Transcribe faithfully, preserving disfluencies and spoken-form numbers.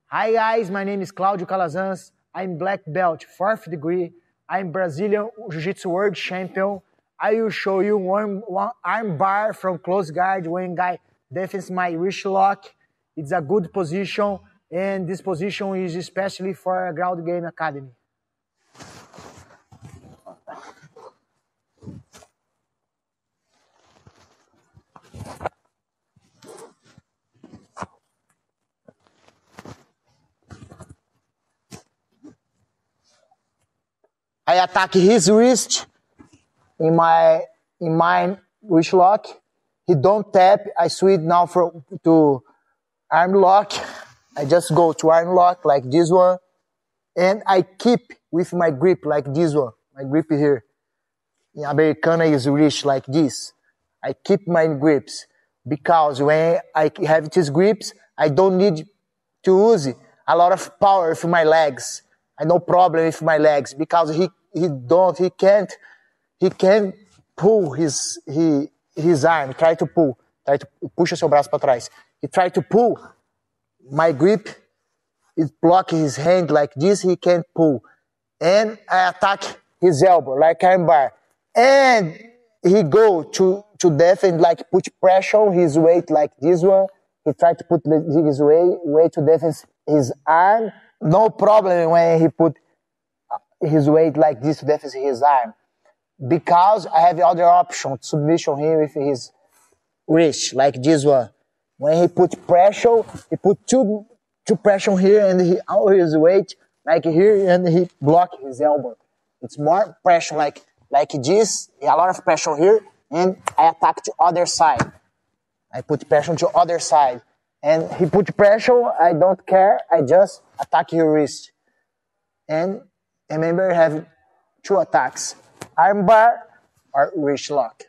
Hi guys, my name is Claudio Calazans. I'm black belt, fourth degree. I'm Brazilian Jiu-Jitsu World Champion. I will show you one, one arm bar from close guard when guy defends my wrist lock. It's a good position, and this position is especially for a ground game academy. I attack his wrist in my in my wrist lock. He don't tap. I switch now from to arm lock. I just go to arm lock like this one, and I keep with my grip like this one. My grip here. In Americana is wrist like this. I keep my grips because when I have these grips, I don't need to use a lot of power with my legs. I no problem with my legs because he he don't he can't he can't pull his he his arm. Try to pull, try to puxa seu braço para trás. He try to pull. My grip is blocking his hand like this. He can't pull, and I attack his elbow like arm bar, and he go to to defend like put pressure on his weight like this one. He try to put his weight weight to defend his arm. No problem when he put his weight like this to defend his arm. Because I have the other option, submission here with his wrist, like this one. When he put pressure, he put two, two pressure here and he all his weight, like here, and he block his elbow. It's more pressure like, like this, a lot of pressure here, and I attack to other side. I put pressure to other side. And he put pressure, I don't care, I just attack your wrist. And remember, you have two attacks, arm bar or wrist lock.